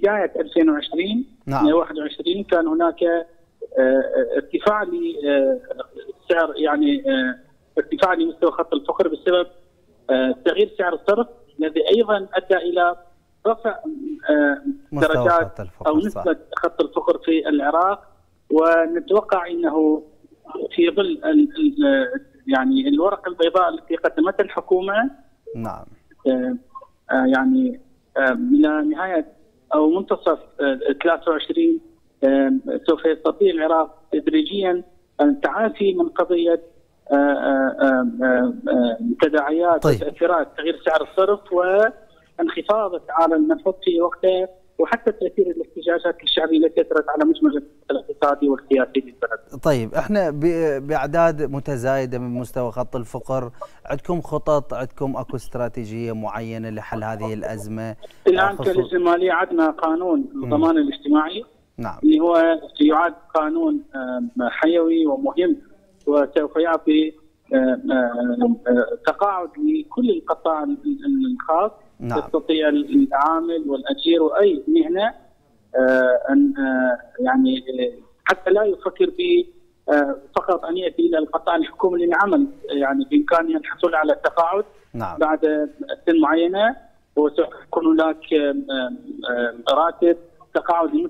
بداية 2020 نعم. 21 كان هناك ارتفاع لسعر، يعني ارتفاع لمستوى خط الفقر بسبب تغيير سعر الصرف، الذي أيضا أدى إلى رفع درجات أو نسبة خط الفقر في العراق. ونتوقع أنه في ظل يعني الورقة البيضاء التي قدمتها الحكومة، نعم، يعني إلى نهاية أو منتصف 23 سوف يستطيع العراق تدريجيا التعافي من قضية تداعيات وتأثيرات تغيير سعر الصرف وانخفاض اسعار النفط في وقته، وحتى تأثير الاحتجاجات الشعبية التي أثرت على مجمل الاقتصادي والسياسي للبلد. طيب، احنا بأعداد متزايدة من مستوى خط الفقر، عندكم خطط، عندكم اكو استراتيجية معينة لحل هذه الأزمة؟ الآن كاللجنة المالية عندنا قانون الضمان الاجتماعي، نعم، اللي هو يعد قانون حيوي ومهم، وسوف يعطي تقاعد لكل القطاع الخاص. نعم. يستطيع العامل والأجير وأي مهنة أن يعني حتى لا يفكر ب فقط أن يأتي إلى القطاع الحكومي للعمل، يعني بإمكانه الحصول على التقاعد. نعم. بعد سن معينة، وسوف يكون هناك راتب تقاعد